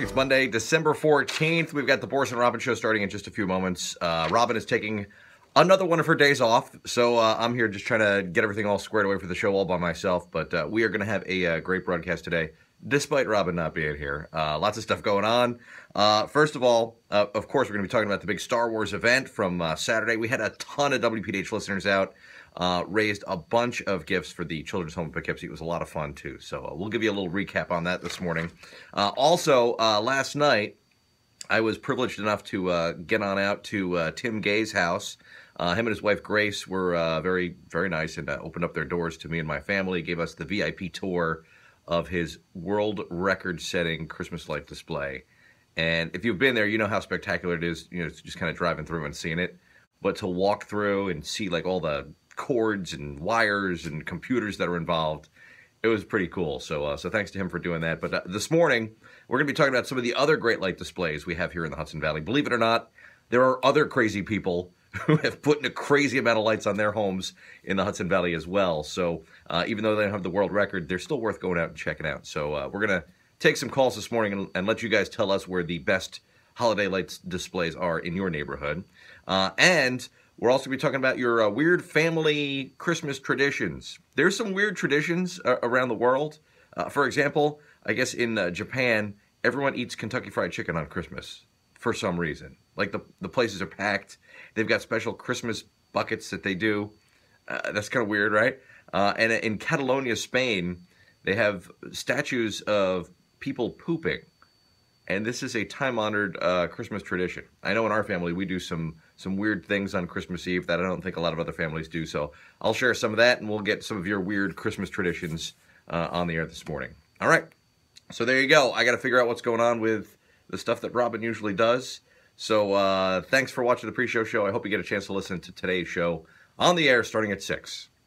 It's Monday, December 14th. We've got the Boris and Robin show starting in just a few moments. Robin is taking another one of her days off, so I'm here just trying to get everything all squared away for the show all by myself. But we are going to have a great broadcast today, despite Robin not being here. Lots of stuff going on. First of all, of course, we're going to be talking about the big Star Wars event from Saturday. We had a ton of WPDH listeners out. Raised a bunch of gifts for the Children's Home in Poughkeepsie. It was a lot of fun, too. So we'll give you a little recap on that this morning. Also, last night, I was privileged enough to get on out to Tim Gay's house. Him and his wife, Grace, were very, very nice and opened up their doors to me and my family, gave us the VIP tour of his world record-setting Christmas light display. And if you've been there, you know how spectacular it is. You know, it's just kind of driving through and seeing it. But to walk through and see, like, all the cords and wires and computers that are involved, it was pretty cool. So thanks to him for doing that. But this morning, we're going to be talking about some of the other great light displays we have here in the Hudson Valley. Believe it or not, there are other crazy people who have put in a crazy amount of lights on their homes in the Hudson Valley as well. So even though they don't have the world record, they're still worth going out and checking out. So we're going to take some calls this morning and let you guys tell us where the best holiday lights displays are in your neighborhood. And we're also going to be talking about your weird family Christmas traditions. There's some weird traditions around the world. For example, I guess in Japan, everyone eats Kentucky Fried Chicken on Christmas for some reason. Like the places are packed. They've got special Christmas buckets that they do. That's kind of weird, right? And in Catalonia, Spain, they have statues of people pooping. And this is a time-honored Christmas tradition. I know in our family we do some weird things on Christmas Eve that I don't think a lot of other families do. So I'll share some of that, and we'll get some of your weird Christmas traditions on the air this morning. All right. So there you go. I got to figure out what's going on with the stuff that Robin usually does. So thanks for watching the pre-show show. I hope you get a chance to listen to today's show on the air starting at 6.